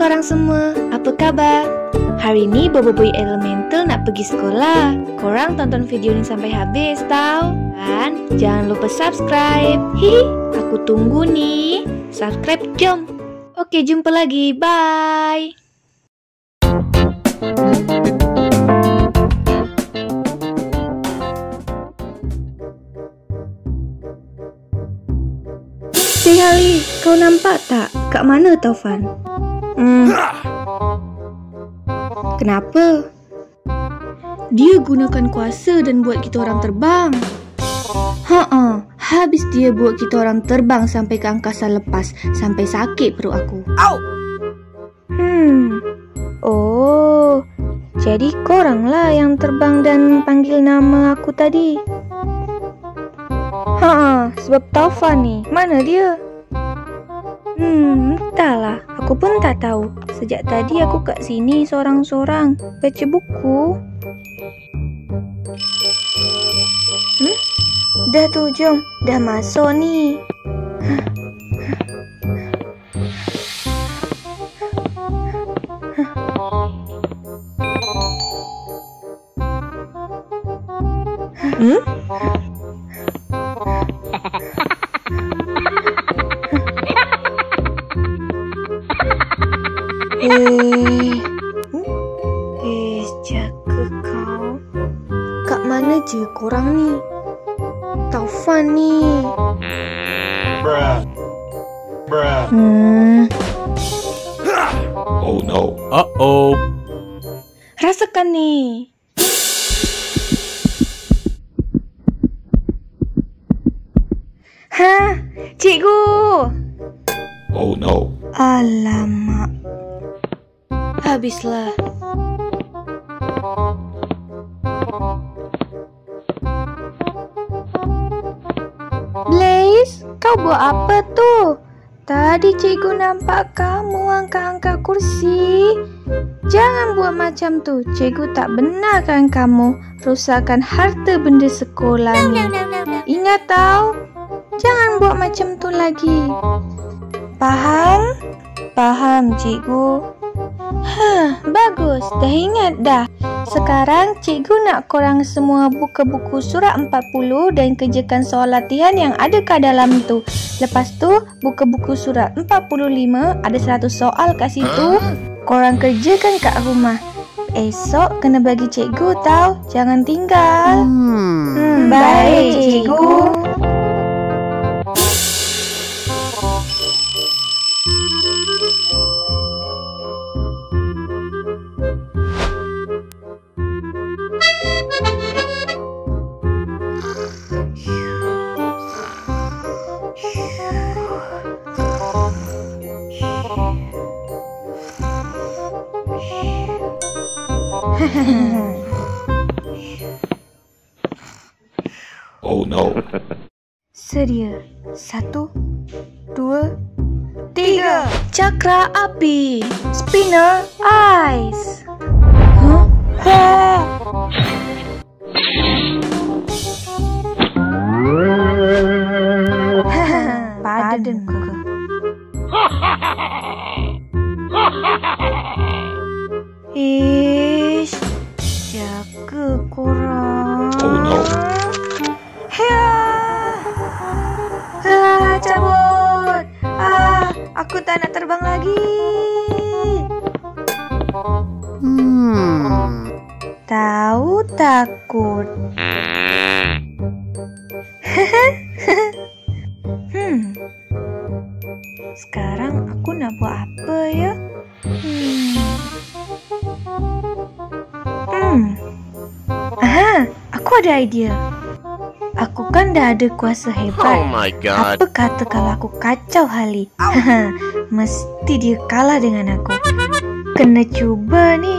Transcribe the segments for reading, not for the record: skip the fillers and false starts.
korang semua, apa kabar? Hari ni Boboiboy Elemental nak pergi sekolah. Korang tonton video ni sampai habis tau. Dan jangan lupa subscribe. Hihi, aku tunggu ni. Subscribe jom. Oke, jumpa lagi. Bye. Cik Ali, kau nampak tak? Kat mana Taufan? Kenapa? Dia gunakan kuasa dan buat kita orang terbang. Habis dia buat kita orang terbang sampai ke angkasa lepas. Sampai sakit perut aku. Oh, jadi koranglah yang terbang dan panggil nama aku tadi. Sebab Taufan ni, mana dia? Entahlah, aku pun tak tahu. Sejak tadi aku kat sini sorang-sorang, baca buku. Dah tu, jom. Dah masuk ni. Jaga kau. Kat mana je korang ni? Taufan ni. Oh no. Uh-oh. Rasakan ni. Cikgu. Oh no. Alamak. Habislah. Blaze, kau buat apa tu? Tadi cikgu nampak kamu angkat-angkat kursi. Jangan buat macam tu. Cikgu tak benarkan kamu rusakkan harta benda sekolah ni. Ingat tau, jangan buat macam tu lagi. Faham? Faham, cikgu. Bagus. Dah ingat dah. Sekarang cikgu nak korang semua buka buku surat 40 dan kerjakan soal latihan yang ada kat dalam tu. Lepas tu, buka buku surat 45, ada 100 soal kat situ. Korang kerjakan kat rumah. Esok kena bagi cikgu tau. Jangan tinggal. Baik, cikgu. Oh no. Sedia. 1, 2, 3. Cakra api. Spinner ice. Padan ke? Ish, jaga korang. Oh no. Cabut. Aku tak nak terbang lagi. Tahu takut. Sekarang aku nak buat apa ya? Aku ada idea. Aku kan dah ada kuasa hebat. Oh my god. Apa kata kalau aku kacau Hali? Mesti dia kalah dengan aku. Kena cuba ni.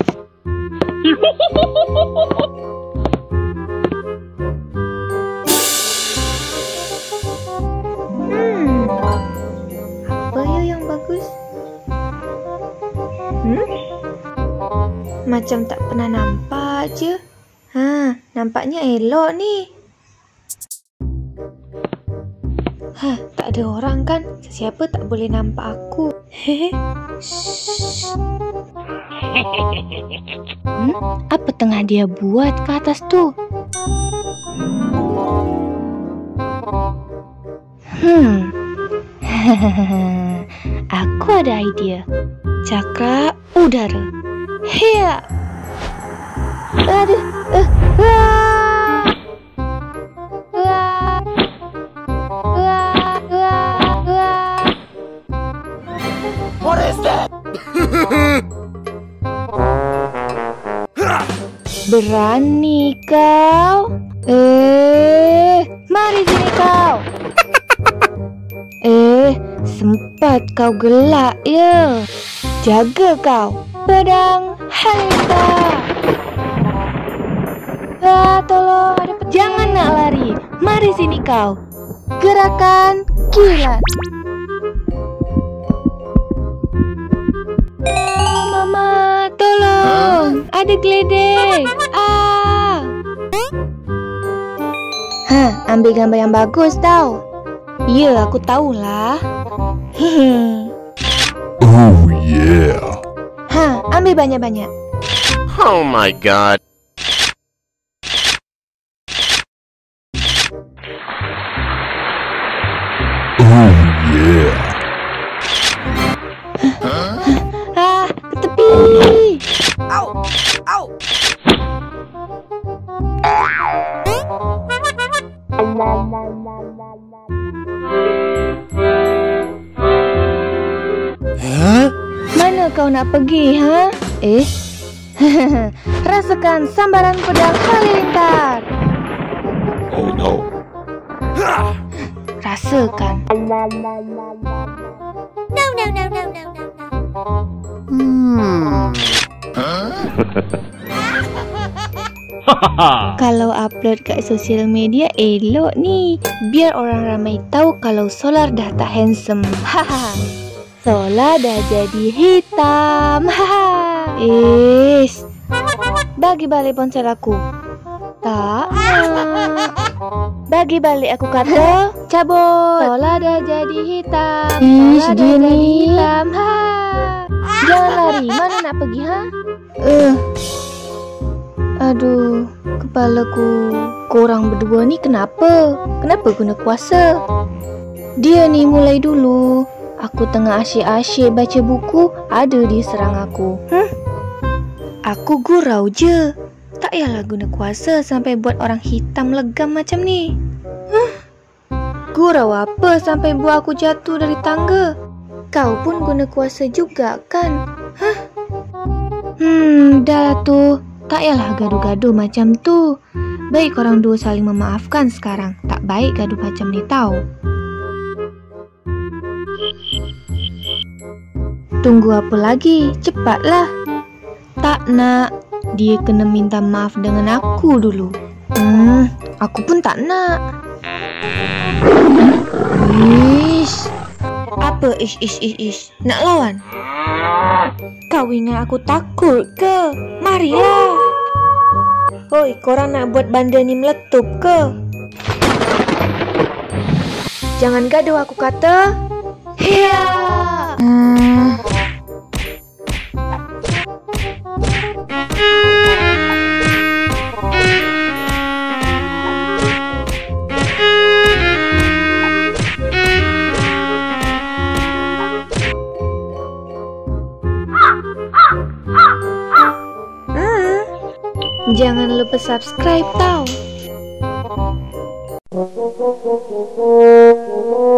Apa ya yang bagus? Macam tak pernah nampak je. Nampaknya elok ni. Tak ada orang kan? Sesiapa tak boleh nampak aku. Hehe. Apa tengah dia buat ke atas tu? Aku ada idea. Cakra udara. Hiya. Aduh. What is that? Berani kau? Mari sini kau. Sempat kau gelak ya. Jaga kau. Pedang Halilintar. Tolong, ada pedang. Jangan nak lari. Mari sini kau. Gerakan kilat. Mama, tolong. Ada geledek. Ambil gambar yang bagus tau. Ya, aku tahulah. Oh yeah. Ambil banyak-banyak. Oh my god. Oh yeah. Ke tepi. Ow! Ow! Mana kau nak pergi, Rasakan sambaran pedang Halilintar. Oh no. Rasakan. Kalau upload kat sosial media elok ni. Biar orang ramai tahu kalau Solar dah tak handsome. Solar dah jadi hitam. Bagi balik ponsel aku. Tak nak. Bagi balik aku kata. Cabut. Solar dah jadi hitam. Solar dah jadi hitam. Jangan lari. Mana nak pergi, Aduh, kepalaku. Korang berdua ni kenapa? Kenapa guna kuasa? Dia ni mulai dulu. Aku tengah asyik-asyik baca buku, ada dia serang aku. Aku gurau je. Tak payahlah guna kuasa sampai buat orang hitam legam macam ni. Gurau apa sampai buat aku jatuh dari tangga? Kau pun guna kuasa juga kan? Dah lah tu. Tak payahlah gaduh-gaduh macam tu. Baik korang dua saling memaafkan sekarang. Tak baik gaduh macam ni tau. Tunggu apa lagi? Cepatlah. Tak nak. Dia kena minta maaf dengan aku dulu. Aku pun tak nak. Apa ish? Nak lawan? Kau ingat aku takut ke? Marilah. Hoi, korang nak buat banda ni meletup ke? Jangan gaduh aku kata. Hiya! Jangan lupa subscribe tau.